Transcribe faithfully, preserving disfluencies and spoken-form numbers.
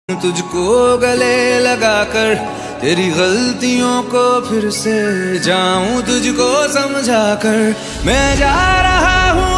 तुझको गले लगाकर तेरी गलतियों को फिर से जाऊं तुझको समझा कर। मैं जा रहा हूँ